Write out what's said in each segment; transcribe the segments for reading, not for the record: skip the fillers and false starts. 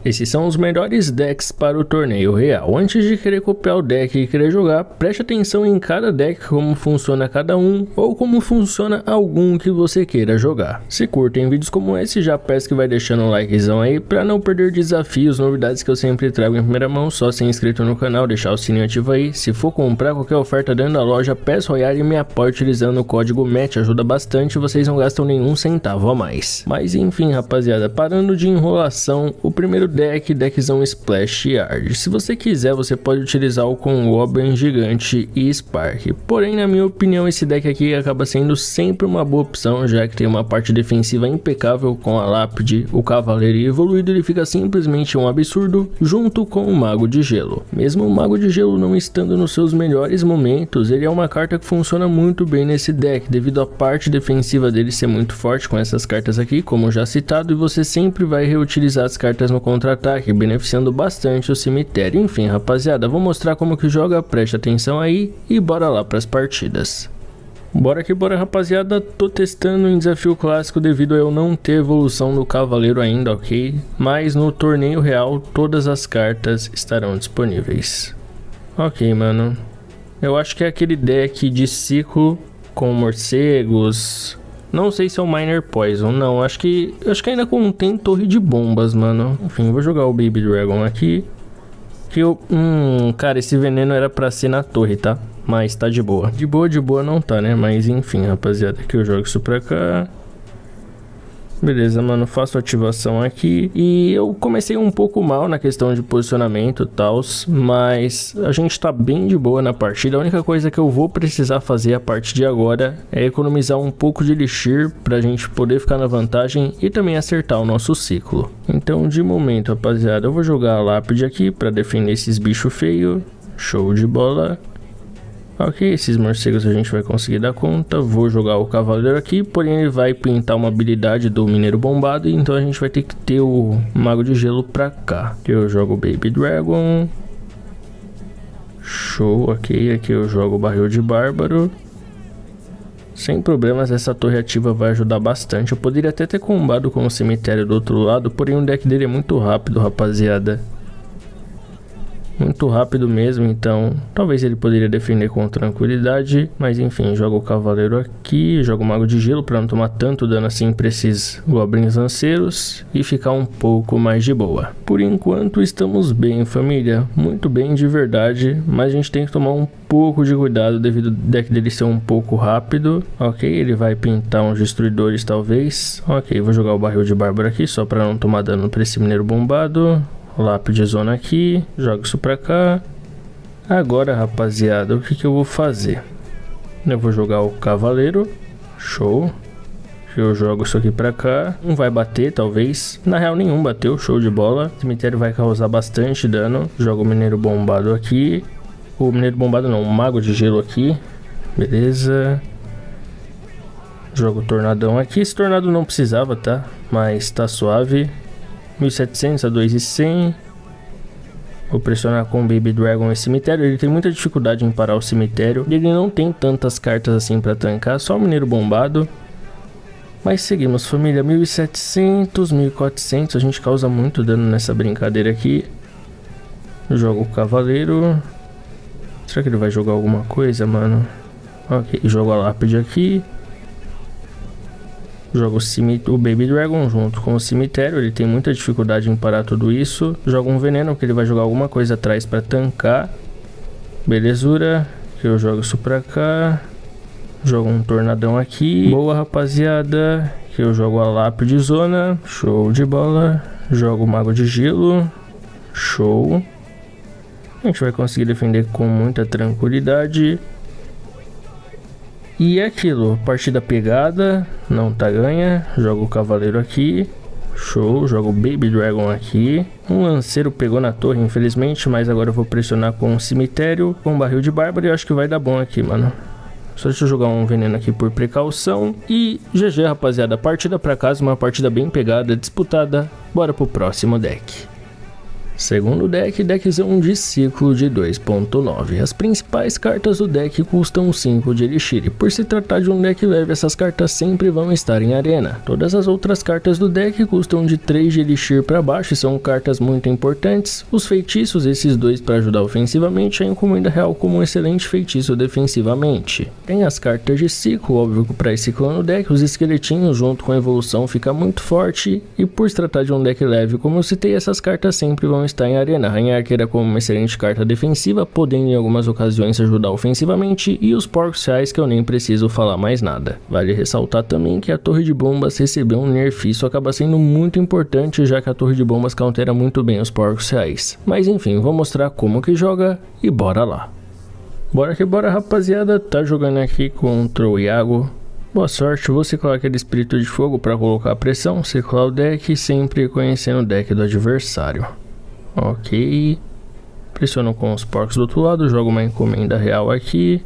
Esses são os melhores decks para o torneio real. Antes de querer copiar o deck e querer jogar, preste atenção em cada deck, como funciona cada um, ou como funciona algum que você queira jogar. Se curtem vídeos como esse, já peço que vai deixando um likezão aí, para não perder desafios, novidades que eu sempre trago em primeira mão. Só ser inscrito no canal, deixar o sininho ativo aí. Se for comprar qualquer oferta dentro da loja, peço Royale e me apoie utilizando o código MET, ajuda bastante, vocês não gastam nenhum centavo a mais. Mas enfim, rapaziada, parando de enrolação, o primeiro deckzão Splash Yard. Se você quiser, você pode utilizar o com Goblin Gigante e Spark. Porém, na minha opinião, esse deck aqui acaba sendo sempre uma boa opção, já que tem uma parte defensiva impecável com a Lápide, o Cavaleiro e Evoluído, ele fica simplesmente um absurdo junto com o Mago de Gelo. Mesmo o Mago de Gelo não estando nos seus melhores momentos, ele é uma carta que funciona muito bem nesse deck, devido à parte defensiva dele ser muito forte com essas cartas aqui, como já citado, e você sempre vai reutilizar as cartas no contra-ataque, beneficiando bastante o cemitério. Enfim, rapaziada, vou mostrar como que joga, preste atenção aí e bora lá para as partidas. Bora que bora, rapaziada. Tô testando em desafio clássico devido a eu não ter evolução do Cavaleiro ainda, ok? Mas no torneio real todas as cartas estarão disponíveis. Ok, mano. Eu acho que é aquele deck de ciclo com morcegos. Não sei se é o Miner Poison, não. Acho que ainda contém torre de bombas, mano. Enfim, vou jogar o Baby Dragon aqui. Que eu... cara, esse veneno era pra ser na torre, tá? Mas tá de boa. De boa não tá, né? Mas enfim, rapaziada, aqui eu jogo isso pra cá. Beleza, mano, faço ativação aqui. E eu comecei um pouco mal na questão de posicionamento e tal, mas a gente tá bem de boa na partida. A única coisa que eu vou precisar fazer a partir de agora é economizar um pouco de Elixir pra gente poder ficar na vantagem e também acertar o nosso ciclo. Então, de momento, rapaziada, eu vou jogar a Lápide aqui pra defender esses bichos feios. Show de bola. Ok, esses morcegos a gente vai conseguir dar conta. Vou jogar o Cavaleiro aqui, porém ele vai pintar uma habilidade do Mineiro Bombado, então a gente vai ter que ter o Mago de Gelo pra cá. Aqui eu jogo o Baby Dragon. Show, ok. Aqui eu jogo o Barril de Bárbaro. Sem problemas, essa torre ativa vai ajudar bastante. Eu poderia até ter combado com o cemitério do outro lado, porém o deck dele é muito rápido, rapaziada. Muito rápido mesmo, então talvez ele poderia defender com tranquilidade. Mas enfim, jogo o Cavaleiro aqui, jogo o Mago de Gelo para não tomar tanto dano assim para esses Goblins lanceiros e ficar um pouco mais de boa. Por enquanto estamos bem, família, muito bem de verdade, mas a gente tem que tomar um pouco de cuidado devido ao deck dele ser um pouco rápido. Ok, ele vai pintar uns destruidores talvez. Ok, vou jogar o Barril de Bárbaro aqui só para não tomar dano para esse Mineiro Bombado. Lápide Zona aqui, jogo isso pra cá. Agora, rapaziada, o que eu vou fazer? Eu vou jogar o Cavaleiro. Show. Eu jogo isso aqui pra cá. Um vai bater, talvez. Na real, nenhum bateu. Show de bola. O cemitério vai causar bastante dano. Jogo o Mineiro Bombado aqui. O Mineiro Bombado não, o Mago de Gelo aqui. Beleza. Jogo o Tornadão aqui. Esse Tornado não precisava, tá? Mas tá suave. 1700 a 2100. Vou pressionar com o Baby Dragon esse cemitério. Ele tem muita dificuldade em parar o cemitério. Ele não tem tantas cartas assim pra tancar. Só o Mineiro Bombado. Mas seguimos, família. 1700, 1400. A gente causa muito dano nessa brincadeira aqui. Jogo o Cavaleiro. Será que ele vai jogar alguma coisa, mano? Ok, jogo a Lápide aqui. Jogo o Baby Dragon junto com o cemitério. Ele tem muita dificuldade em parar tudo isso. Jogo um veneno que ele vai jogar alguma coisa atrás para tancar. Belezura. Que eu jogo isso pra cá. Jogo um Tornadão aqui. Boa, rapaziada. Que eu jogo a Lápide Zona. Show de bola. Jogo o Mago de Gelo. Show. A gente vai conseguir defender com muita tranquilidade. E é aquilo, partida pegada, não tá ganha, jogo o Cavaleiro aqui, show, jogo o Baby Dragon aqui, um lanceiro pegou na torre infelizmente, mas agora eu vou pressionar com o cemitério, com o Barril de Bárbaro e eu acho que vai dar bom aqui, mano. Só deixa eu jogar um veneno aqui por precaução e GG, rapaziada, partida pra casa, uma partida bem pegada, disputada, bora pro próximo deck. Segundo deck, deckzão de ciclo de 2.9. As principais cartas do deck custam 5 de Elixir, e por se tratar de um deck leve, essas cartas sempre vão estar em arena. Todas as outras cartas do deck custam de 3 de Elixir para baixo e são cartas muito importantes. Os feitiços, esses dois para ajudar ofensivamente, a Encomenda Real como um excelente feitiço defensivamente. Tem as cartas de ciclo, óbvio que para esse clã no deck, os esqueletinhos junto com a evolução fica muito forte, e por se tratar de um deck leve, como eu citei, essas cartas sempre vão está em arena. Rainha Arqueira como uma excelente carta defensiva, podendo em algumas ocasiões ajudar ofensivamente, e os Porcos Reais que eu nem preciso falar mais nada. Vale ressaltar também que a Torre de Bombas recebeu um nerf, isso acaba sendo muito importante, já que a Torre de Bombas countera muito bem os Porcos Reais. Mas enfim, vou mostrar como que joga e bora lá. Bora que bora, rapaziada, tá jogando aqui contra o Iago. Boa sorte, vou ciclar aquele Espírito de Fogo para colocar pressão, ciclar o deck, sempre conhecendo o deck do adversário. Ok, pressiono com os porcos do outro lado, jogo uma Encomenda Real aqui.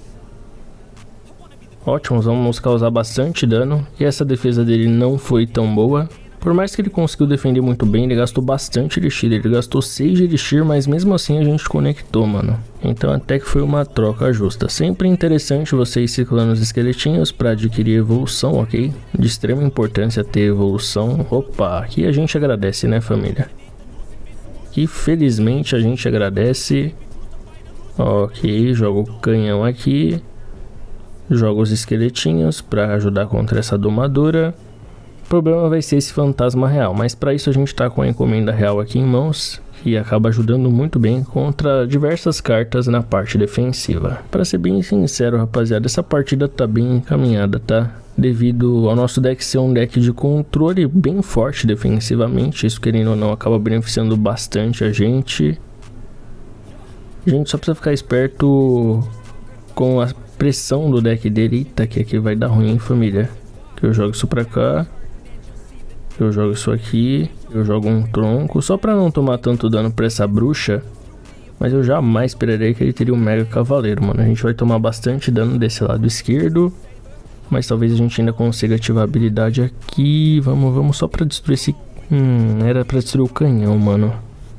Ótimo, vamos causar bastante dano, e essa defesa dele não foi tão boa. Por mais que ele conseguiu defender muito bem, ele gastou bastante Elixir, ele gastou 6 de Elixir, mas mesmo assim a gente conectou, mano. Então até que foi uma troca justa. Sempre interessante você ir ciclando os esqueletinhos para adquirir evolução, ok? De extrema importância ter evolução. Opa, aqui a gente agradece, né, família? E felizmente a gente agradece. Ok, jogo o canhão aqui. Jogo os esqueletinhos para ajudar contra essa domadora. O problema vai ser esse fantasma real, mas para isso a gente tá com a Encomenda Real aqui em mãos, que acaba ajudando muito bem contra diversas cartas na parte defensiva. Para ser bem sincero, rapaziada, essa partida tá bem encaminhada, tá? Devido ao nosso deck ser um deck de controle bem forte defensivamente, isso querendo ou não acaba beneficiando bastante a gente. A gente só precisa ficar esperto com a pressão do deck dele. Eita, que aqui vai dar ruim, hein, família? Que eu jogo isso pra cá, eu jogo isso aqui, eu jogo um tronco, só pra não tomar tanto dano pra essa bruxa. Mas eu jamais esperarei que ele teria um Mega Cavaleiro, mano. A gente vai tomar bastante dano desse lado esquerdo, mas talvez a gente ainda consiga ativar a habilidade aqui. Vamos só pra destruir esse... era pra destruir o canhão, mano.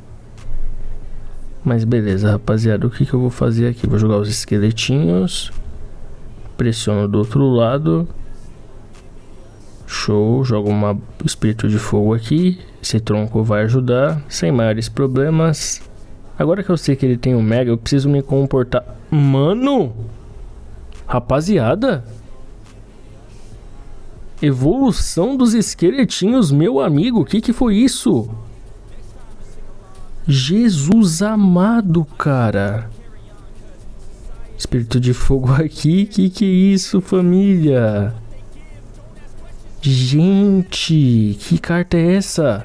Mas beleza, rapaziada, o que eu vou fazer aqui? Vou jogar os esqueletinhos, pressiono do outro lado. Show, jogo uma Espírito de Fogo aqui. Esse tronco vai ajudar, sem maiores problemas. Agora que eu sei que ele tem um Mega, eu preciso me comportar... Mano! Rapaziada! Evolução dos esqueletinhos, meu amigo, o que foi isso? Jesus amado, cara. Espírito de Fogo aqui, que é isso, família? Gente, que carta é essa?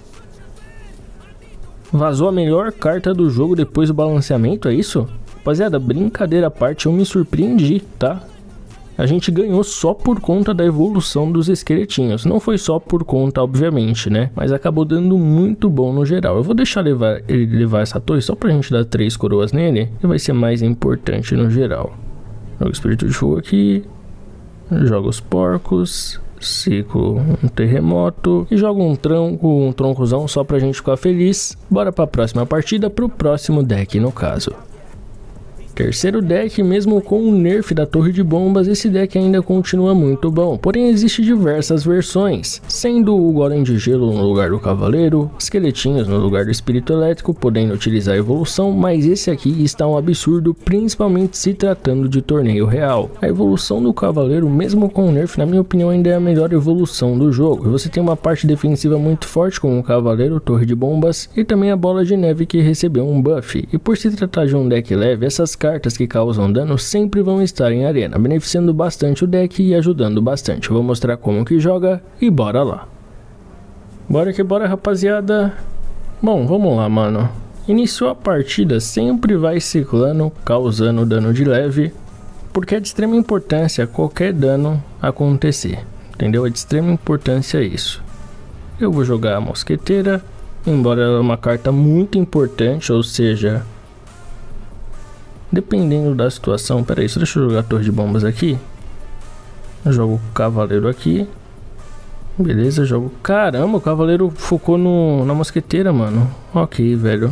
Vazou a melhor carta do jogo depois do balanceamento, é isso? Rapaziada, brincadeira à parte, eu me surpreendi, tá? A gente ganhou só por conta da evolução dos esqueletinhos. Não foi só por conta, obviamente, né? Mas acabou dando muito bom no geral. Eu vou deixar ele levar essa torre só pra gente dar 3 coroas nele, que vai ser mais importante no geral. Jogo Espírito de Fogo aqui. Jogo os porcos. Ciclo um terremoto. E jogo um troncozão só pra gente ficar feliz. Bora pra próxima partida, pro próximo deck no caso. Terceiro deck, mesmo com o nerf da Torre de Bombas, esse deck ainda continua muito bom, porém existem diversas versões, sendo o Golem de Gelo no lugar do Cavaleiro, esqueletinhos no lugar do Espírito Elétrico, podendo utilizar a evolução, mas esse aqui está um absurdo, principalmente se tratando de torneio real. A evolução do Cavaleiro, mesmo com o nerf, na minha opinião, ainda é a melhor evolução do jogo. Você tem uma parte defensiva muito forte com o Cavaleiro, Torre de Bombas, e também a Bola de Neve que recebeu um buff, e por se tratar de um deck leve, essas cartas que causam dano sempre vão estar em arena, beneficiando bastante o deck e ajudando bastante. Eu vou mostrar como que joga e bora lá. Bora que bora, rapaziada. Bom, vamos lá, mano. Iniciou a partida, sempre vai ciclando, causando dano de leve, porque é de extrema importância qualquer dano acontecer, entendeu? É de extrema importância isso. Eu vou jogar a Mosqueteira, embora ela é uma carta muito importante, ou seja... dependendo da situação, pera aí, deixa eu jogar a Torre de Bombas aqui. Eu jogo o Cavaleiro aqui. Beleza, jogo. Caramba, o cavaleiro focou na mosqueteira, mano. Ok, velho.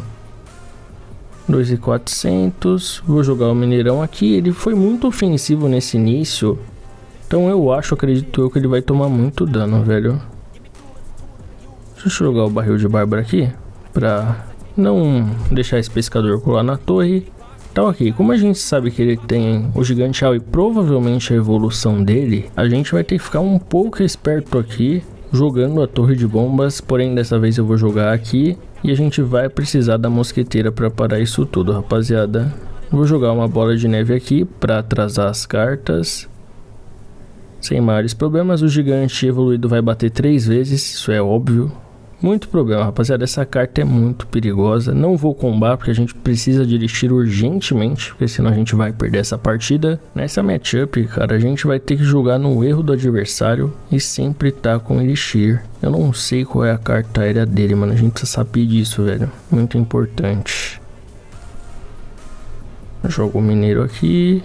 2.400. Vou jogar o mineirão aqui. Ele foi muito ofensivo nesse início. Então eu acredito eu que ele vai tomar muito dano, velho. Deixa eu jogar o barril de bárbaro aqui. Pra não deixar esse pescador colar na torre. Então ok, como a gente sabe que ele tem o gigante e provavelmente a evolução dele, a gente vai ter que ficar um pouco esperto aqui, jogando a torre de bombas, porém dessa vez eu vou jogar aqui, e a gente vai precisar da mosqueteira para parar isso tudo, rapaziada. Vou jogar uma bola de neve aqui para atrasar as cartas. Sem maiores problemas, o gigante evoluído vai bater 3 vezes, isso é óbvio. Muito problema, rapaziada, essa carta é muito perigosa. Não vou combar porque a gente precisa de elixir urgentemente, porque senão a gente vai perder essa partida. Nessa matchup, cara, a gente vai ter que jogar no erro do adversário e sempre tá com elixir. Eu não sei qual é a carta aérea dele, mano, a gente precisa saber disso, velho. Muito importante. Jogo o mineiro aqui.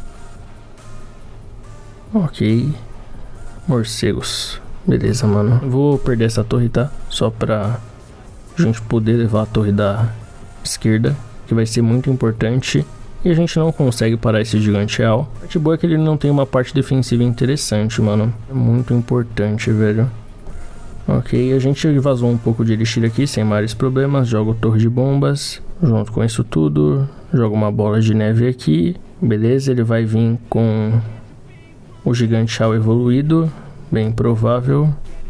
Ok. Morcegos. Beleza, mano. Vou perder essa torre, tá? Só pra gente poder levar a torre da esquerda, que vai ser muito importante. E a gente não consegue parar esse gigante real. A parte boa é que ele não tem uma parte defensiva interessante, mano. É muito importante, velho. Ok, a gente vazou um pouco de elixir aqui, sem maiores problemas. Jogo torre de bombas. Junto com isso tudo, jogo uma bola de neve aqui. Beleza, ele vai vir com o gigante real evoluído. Bem provável.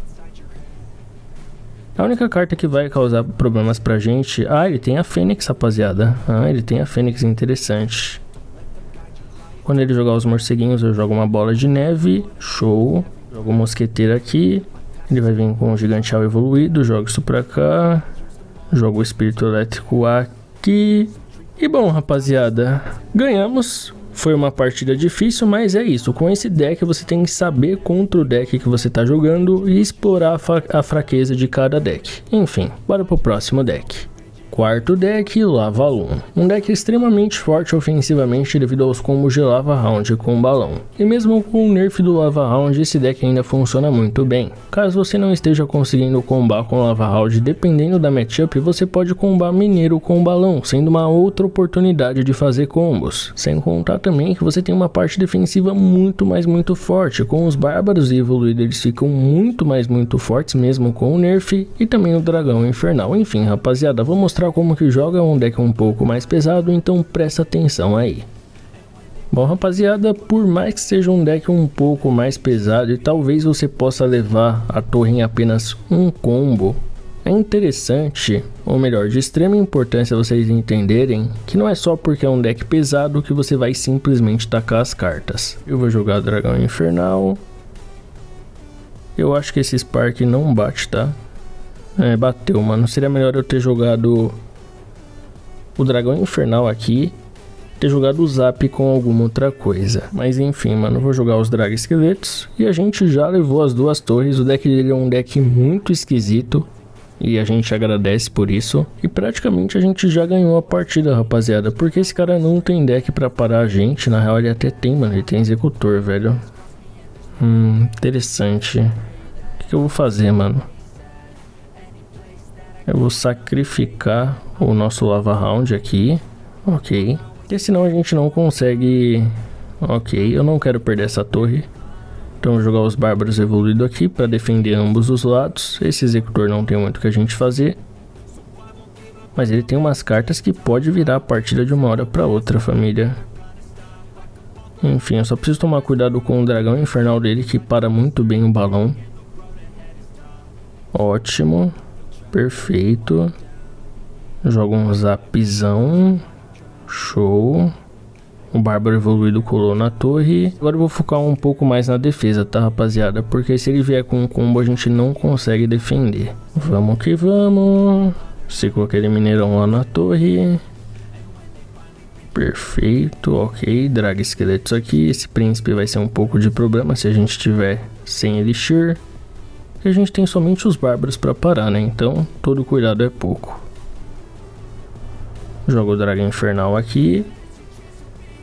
A única carta que vai causar problemas pra gente... Ah, ele tem a Fênix, rapaziada. Ah, ele tem a Fênix, interessante. Quando ele jogar os morceguinhos, eu jogo uma bola de neve. Show. Jogo o mosqueteiro aqui. Ele vai vir com o gigante real evoluído. Jogo isso pra cá. Jogo o espírito elétrico aqui. E bom, rapaziada, ganhamos. Foi uma partida difícil, mas é isso. Com esse deck você tem que saber contra o deck que você está jogando e explorar a fraqueza de cada deck. Enfim, bora pro próximo deck. Quarto deck, Lava Loon. Um deck extremamente forte ofensivamente devido aos combos de Lava Round com balão. E mesmo com o nerf do Lava Round, esse deck ainda funciona muito bem. Caso você não esteja conseguindo combar com Lava Round, dependendo da matchup, você pode combar mineiro com balão, sendo uma outra oportunidade de fazer combos. Sem contar também que você tem uma parte defensiva muito forte. Com os bárbaros e evoluídos eles ficam muito fortes mesmo com o nerf e também o dragão infernal. Enfim, rapaziada, vou mostrar como que joga um deck um pouco mais pesado, então presta atenção aí. Bom, rapaziada, por mais que seja um deck um pouco mais pesado e talvez você possa levar a torre em apenas um combo, é interessante, ou melhor, de extrema importância vocês entenderem que não é só porque é um deck pesado que você vai simplesmente tacar as cartas. Eu vou jogar dragão infernal. Eu acho que esse Spark não bate, tá? É, bateu, mano. Seria melhor eu ter jogado o dragão infernal aqui, ter jogado o zap com alguma outra coisa. Mas enfim, mano, vou jogar os drag esqueletos. E a gente já levou as 2 torres. O deck dele é um deck muito esquisito e a gente agradece por isso. E praticamente a gente já ganhou a partida, rapaziada, porque esse cara não tem deck pra parar a gente. Na real ele até tem, mano, ele tem executor, velho. Interessante. O que eu vou fazer, mano? Eu vou sacrificar o nosso Lava Round aqui. Ok. Porque senão a gente não consegue... Ok, eu não quero perder essa torre. Então vou jogar os bárbaros evoluídos aqui para defender ambos os lados. Esse executor não tem muito o que a gente fazer. Mas ele tem umas cartas que pode virar a partida de uma hora para outra, família. Enfim, eu só preciso tomar cuidado com o dragão infernal dele, que para muito bem o balão. Ótimo. Perfeito. Joga um zapzão. Show. O bárbaro evoluído colou na torre. Agora eu vou focar um pouco mais na defesa, tá, rapaziada? Porque se ele vier com um combo a gente não consegue defender. Vamos que vamos. Secou aquele mineirão lá na torre. Perfeito, ok. Drag esqueletos aqui. Esse príncipe vai ser um pouco de problema se a gente tiver sem elixir. A gente tem somente os bárbaros para parar, né? Então todo cuidado é pouco. Jogo o dragão infernal aqui.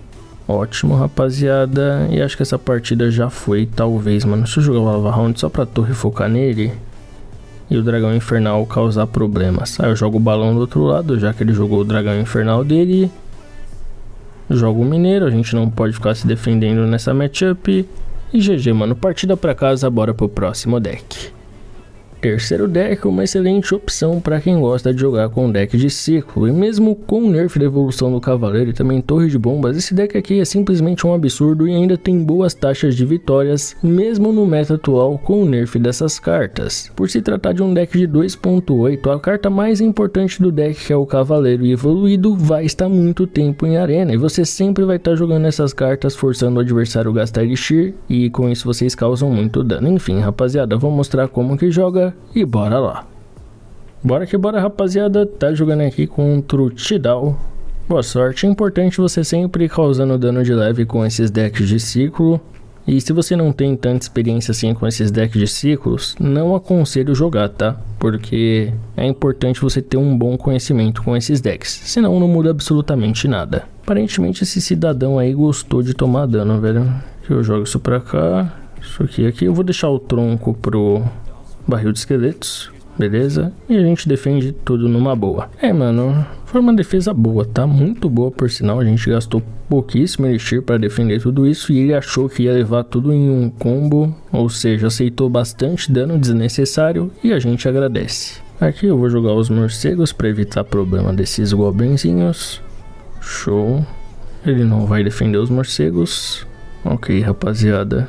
Ótimo, rapaziada. E acho que essa partida já foi, talvez, mano. Deixa eu jogar o Lava Round só pra torre focar nele e o dragão infernal causar problemas. Aí eu jogo o balão do outro lado, já que ele jogou o dragão infernal dele. Jogo o mineiro, a gente não pode ficar se defendendo nessa matchup. E GG, mano. Partida pra casa, bora pro próximo deck. Terceiro deck, uma excelente opção para quem gosta de jogar com deck de ciclo, e mesmo com o nerf da evolução do cavaleiro e também torre de bombas, esse deck aqui é simplesmente um absurdo e ainda tem boas taxas de vitórias, mesmo no meta atual com o nerf dessas cartas. Por se tratar de um deck de 2.8, a carta mais importante do deck, que é o cavaleiro evoluído, vai estar muito tempo em arena, e você sempre vai estar jogando essas cartas forçando o adversário a gastar elixir, e com isso vocês causam muito dano. Enfim, rapaziada, vou mostrar como que joga. E bora lá. Bora que bora, rapaziada. Tá jogando aqui contra o Tidal. Boa sorte. É importante você sempre causando dano de leve com esses decks de ciclo. E se você não tem tanta experiência assim com esses decks de ciclos, não aconselho jogar, tá? Porque é importante você ter um bom conhecimento com esses decks. Senão não muda absolutamente nada. Aparentemente esse cidadão aí gostou de tomar dano, velho. Eu jogo isso pra cá. Isso aqui. Eu vou deixar o tronco pro barril de esqueletos, beleza? E a gente defende tudo numa boa. É, mano, foi uma defesa boa, tá? Muito boa, por sinal. A gente gastou pouquíssimo elixir para defender tudo isso e ele achou que ia levar tudo em um combo, ou seja, aceitou bastante dano desnecessário e a gente agradece. Aqui eu vou jogar os morcegos para evitar problema desses goblinzinhos. Show. Ele não vai defender os morcegos. Ok, rapaziada.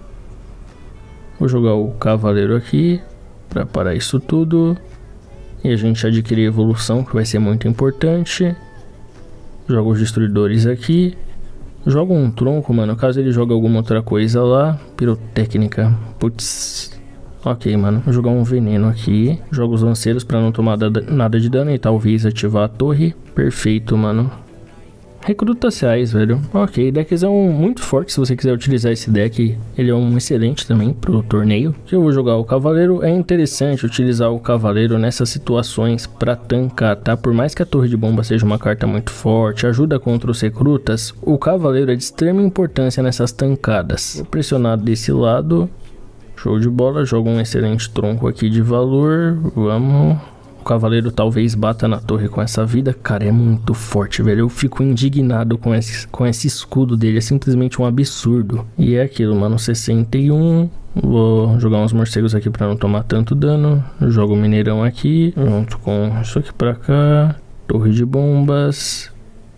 Vou jogar o cavaleiro aqui para parar isso tudo. E a gente adquirir evolução, que vai ser muito importante. Jogo os destruidores aqui. Jogo um tronco, mano, caso ele jogue alguma outra coisa lá. Pirotécnica. Putz. Ok, mano. Vou jogar um veneno aqui. Jogo os lanceiros para não tomar nada de dano e talvez ativar a torre. Perfeito, mano. Recruta-Ciais, velho. Ok, decks é muito forte se você quiser utilizar esse deck. Ele é um excelente também pro torneio. Se eu vou jogar o cavaleiro, é interessante utilizar o cavaleiro nessas situações pra tancar, tá? Por mais que a torre de bomba seja uma carta muito forte, ajuda contra os recrutas, o cavaleiro é de extrema importância nessas tancadas. Vou pressionar desse lado. Show de bola. Jogo um excelente tronco aqui de valor. Vamos. O cavaleiro talvez bata na torre com essa vida. Cara, é muito forte, velho. Eu fico indignado com esse escudo dele. É simplesmente um absurdo. E é aquilo, mano. 61. Vou jogar uns morcegos aqui pra não tomar tanto dano. Jogo o mineirão aqui. Junto com isso aqui pra cá. Torre de bombas.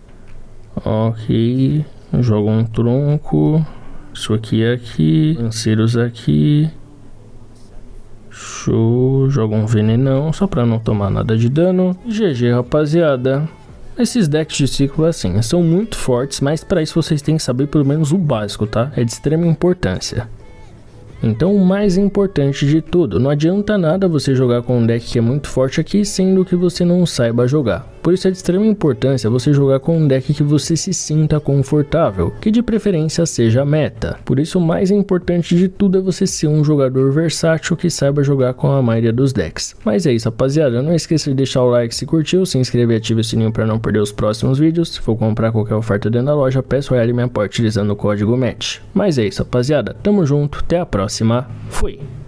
Ok. Jogo um tronco. Isso aqui é aqui. Lanceiros aqui. Show, joga um venenão só pra não tomar nada de dano. GG, rapaziada. Esses decks de ciclo assim, são muito fortes, mas para isso vocês têm que saber pelo menos o básico, tá? É de extrema importância. Então o mais importante de tudo, não adianta nada você jogar com um deck que é muito forte aqui, sendo que você não saiba jogar. Por isso é de extrema importância você jogar com um deck que você se sinta confortável, que de preferência seja meta. Por isso o mais importante de tudo é você ser um jogador versátil que saiba jogar com a maioria dos decks. Mas é isso, rapaziada, não esqueça de deixar o like se curtiu, se inscrever e ative o sininho para não perder os próximos vídeos. Se for comprar qualquer oferta dentro da loja, peço a ele me apoie utilizando o código MET. Mas é isso, rapaziada, tamo junto, até a próxima, fui!